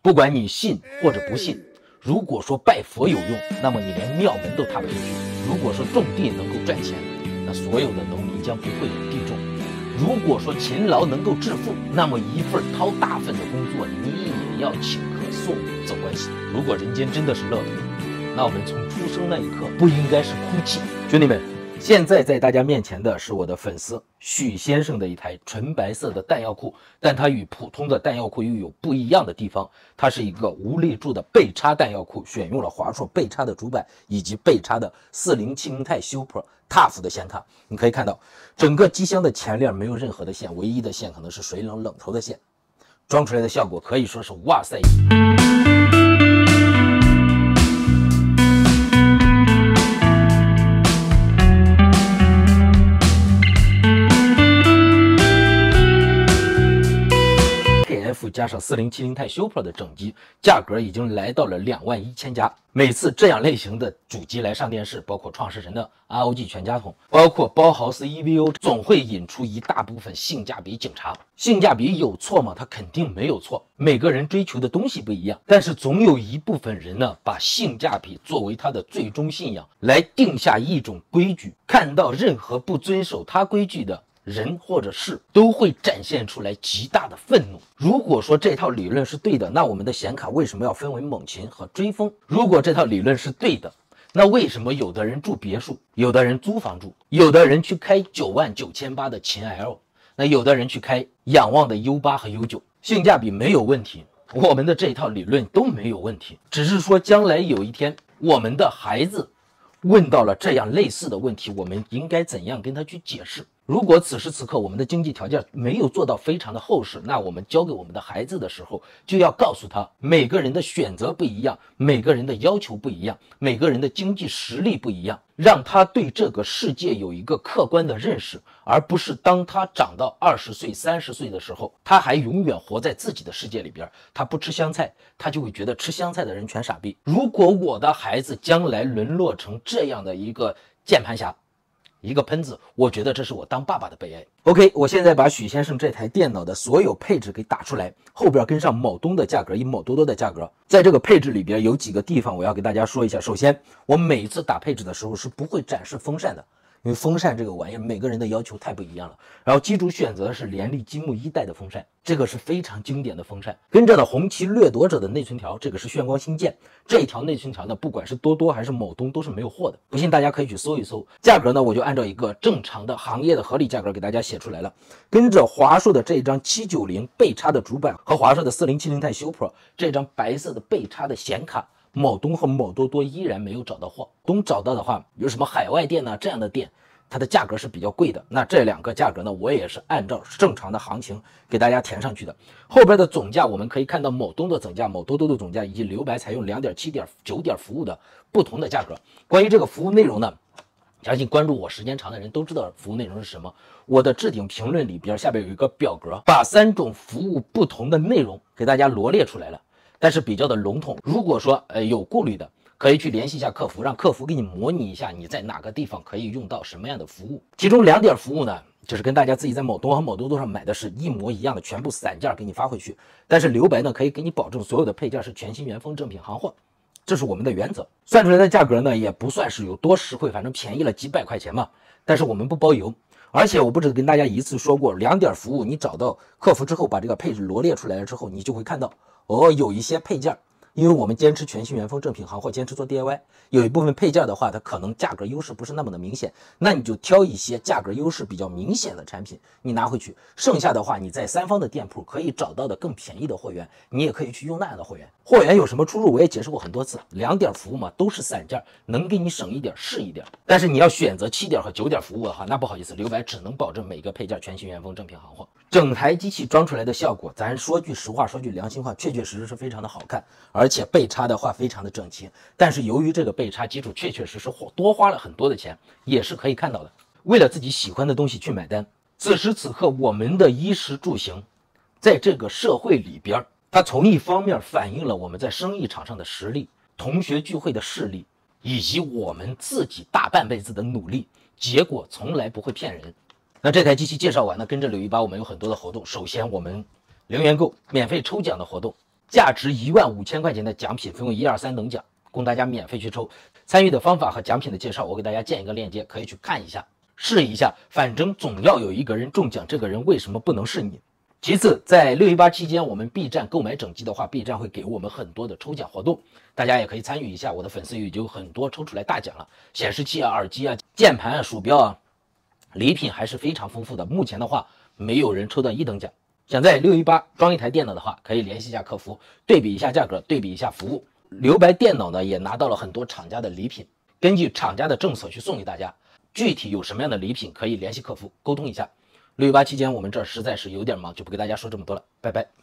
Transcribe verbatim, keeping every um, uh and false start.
不管你信或者不信，如果说拜佛有用，那么你连庙门都踏不进去；如果说种地能够赚钱，那所有的农民将不会有地种；如果说勤劳能够致富，那么一份掏大份的工作，你也要请客送走关系。如果人间真的是乐土，那我们从出生那一刻不应该是哭泣。兄弟们，现在在大家面前的是我的粉丝许先生的一台纯白色的弹药库，但它与普通的弹药库又有不一样的地方，它是一个无立柱的背插弹药库，选用了华硕背插的主板以及背插的四零七零钛 Super T A F 的显卡。你可以看到整个机箱的前链没有任何的线，唯一的线可能是水冷冷头的线，装出来的效果可以说是哇塞。加上四零七零钛 Super 的整机，价格已经来到了两万一千加。每次这样类型的主机来上电视，包括创世神的 R O G 全家桶，包括包豪斯 E V O， 总会引出一大部分性价比警察。性价比有错吗？它肯定没有错，每个人追求的东西不一样，但是总有一部分人呢，把性价比作为他的最终信仰，来定下一种规矩，看到任何不遵守他规矩的人或者事都会展现出来极大的愤怒。如果说这套理论是对的，那我们的显卡为什么要分为猛禽和追风？如果这套理论是对的，那为什么有的人住别墅，有的人租房住，有的人去开九万九千八的秦 L， 那有的人去开仰望的 U 八和 U 九，性价比没有问题，我们的这套理论都没有问题，只是说将来有一天我们的孩子问到了这样类似的问题，我们应该怎样跟他去解释？如果此时此刻我们的经济条件没有做到非常的厚实，那我们教给我们的孩子的时候，就要告诉他，每个人的选择不一样，每个人的要求不一样，每个人的经济实力不一样，让他对这个世界有一个客观的认识，而不是当他长到二十岁、三十岁的时候，他还永远活在自己的世界里边，他不吃香菜，他就会觉得吃香菜的人全傻逼。如果我的孩子将来沦落成这样的一个键盘侠，一个喷子，我觉得这是我当爸爸的悲哀。 OK， 我现在把许先生这台电脑的所有配置给打出来，后边跟上某东的价格，以某多多的价格。在这个配置里边有几个地方我要给大家说一下。首先，我每次打配置的时候是不会展示风扇的，因为风扇这个玩意儿每个人的要求太不一样了。然后机主选择的是联力积木一代的风扇，这个是非常经典的风扇。跟着的红旗掠夺者的内存条，这个是炫光星舰，这一条内存条呢，不管是多多还是某东都是没有货的，不信大家可以去搜一搜。价格呢，我就按照一个正常的行业的合理价格给大家写出来了。跟着华硕的这张七九零背插的主板和华硕的四零七零钛 Super 这张白色的背插的显卡，某东和某多多依然没有找到货。东找到的话，有什么海外店呢、啊、这样的店，它的价格是比较贵的。那这两个价格呢，我也是按照正常的行情给大家填上去的。后边的总价我们可以看到某东的总价、某多多的总价以及留白采用 两点七点九 点服务的不同的价格。关于这个服务内容呢，相信关注我时间长的人都知道服务内容是什么。我的置顶评论里边下边有一个表格，把三种服务不同的内容给大家罗列出来了，但是比较的笼统。如果说呃有顾虑的，可以去联系一下客服，让客服给你模拟一下你在哪个地方可以用到什么样的服务。其中两点服务呢，就是跟大家自己在某东和某多多上买的是一模一样的，全部散件给你发回去。但是留白呢，可以给你保证所有的配件是全新原封正品行货，这是我们的原则。算出来的价格呢，也不算是有多实惠，反正便宜了几百块钱嘛。但是我们不包邮，而且我不止跟大家一次说过，两点服务你找到客服之后，把这个配置罗列出来了之后，你就会看到哦，有一些配件。因为我们坚持全新原封正品行货，坚持做 D I Y， 有一部分配件的话，它可能价格优势不是那么的明显，那你就挑一些价格优势比较明显的产品，你拿回去，剩下的话你在三方的店铺可以找到的更便宜的货源，你也可以去用那样的货源。货源有什么出入，我也解释过很多次，两点服务嘛，都是散件，能给你省一点是一点。但是你要选择七点和九点服务的话，那不好意思，留白只能保证每个配件全新原封正品行货。整台机器装出来的效果，咱说句实话，说句良心话，确确实实是非常的好看，而且背插的话非常的整齐。但是由于这个背插基础确确实实多花了很多的钱，也是可以看到的。为了自己喜欢的东西去买单，此时此刻我们的衣食住行，在这个社会里边，它从一方面反映了我们在生意场上的实力、同学聚会的势力，以及我们自己大半辈子的努力，结果从来不会骗人。那这台机器介绍完呢，跟着柳一八我们有很多的活动。首先我们零元购免费抽奖的活动， 价值一万五千块钱的奖品，分为一二三等奖，供大家免费去抽。参与的方法和奖品的介绍，我给大家建一个链接，可以去看一下，试一下。反正总要有一个人中奖，这个人为什么不能是你？其次，在六一八期间，我们 B 站购买整机的话 ，B 站会给我们很多的抽奖活动，大家也可以参与一下。我的粉丝已经有很多抽出来大奖了，显示器啊、耳机啊、键盘啊、鼠标啊，礼品还是非常丰富的。目前的话，没有人抽到一等奖。想在六一八装一台电脑的话，可以联系一下客服，对比一下价格，对比一下服务。留白电脑呢，也拿到了很多厂家的礼品，根据厂家的政策去送给大家。具体有什么样的礼品，可以联系客服沟通一下。六一八期间，我们这儿实在是有点忙，就不给大家说这么多了，拜拜。